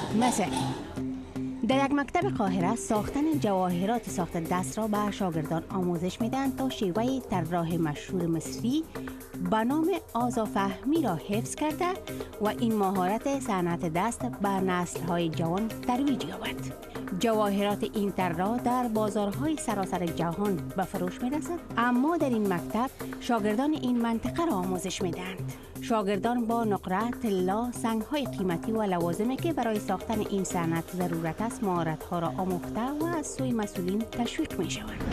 مثل در یک مکتب قاهره ساختن جواهرات ساخت دست را به شاگردان آموزش میدن تا شیوه طراح مشهور مصری به نام آذا فهمی را حفظ کرده و این مهارت صنعت دست به نسل‌های جوان ترویج یابد. جواهرات این طراح در بازارهای سراسر جهان به فروش می‌رسد، اما در این مکتب شاگردان این منطقه را آموزش می‌دهند. شاگردان با نقره، طلا، سنگ‌های قیمتی و لوازمی که برای ساختن این صنعت ضرورت است مهارت‌ها را آموخته و از سوی مسئولین تشویق می‌شوند.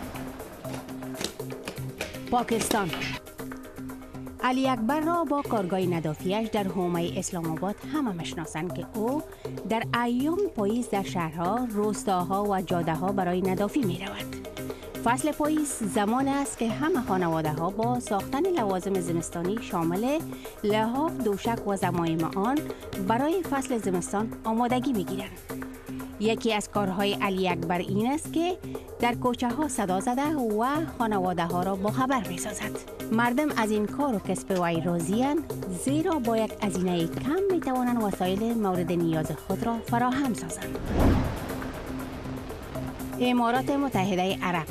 پاکستان علی اکبر را با کارگاه ندافیش در حومه اسلام آباد همه میشناسند که او در ایام پاییز در شهرها، روستاها و جاده‌ها برای ندافی می رود. فصل پاییز زمان است که همه خانواده ها با ساختن لوازم زمستانی شامل لحاف، دوشک و زمایم آن برای فصل زمستان آمادگی می گیرند. یکی از کارهای علی اکبر این است که در کوچه ها صدا زده و خانواده ها را با خبر می سازد. مردم از این کار و کسب وی راضی‌اند، زیرا با یک هزینه کم می توانند وسایل مورد نیاز خود را فراهم سازند. امارات متحده عرب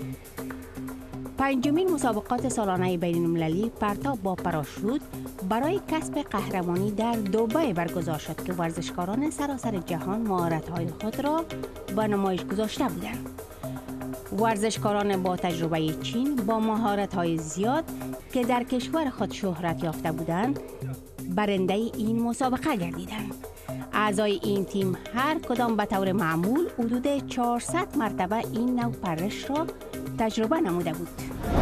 پنجمین مسابقات سالانه بین المللی پرتاب با پاراشوت برای کسب قهرمانی در دبی برگزار شد که ورزشکاران سراسر جهان مهارت‌های خود را به نمایش گذاشته بودند. ورزشکاران با تجربه چین با مهارت‌های زیاد که در کشور خود شهرت یافته بودند، برنده این مسابقه گردیدند. اعضای این تیم هر کدام به طور معمول حدود 400 مرتبه این نوع پرش را تجربه نموده بود.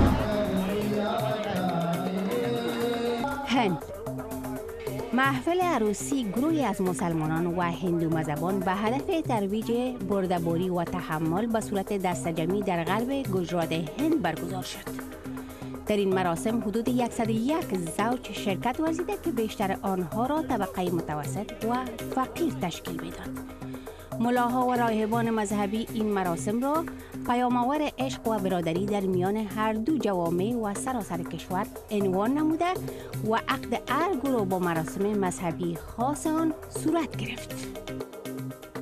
هند محفل عروسی گروهی از مسلمانان و هندو مذهبان به هدف ترویج برده‌باری و تحمل به صورت دسته‌جمعی در غرب گجرات هند برگزار شد. در این مراسم حدود 101 زوج شرکت ورزیده که بیشتر آنها را طبقه متوسط و فقیر تشکیل میداد. ملاها و راهبان مذهبی این مراسم را پیام‌آور عشق و برادری در میان هر دو جوامع و سراسر کشور عنوان نموده و عقد هر گروه با مراسم مذهبی خاص آن صورت گرفت.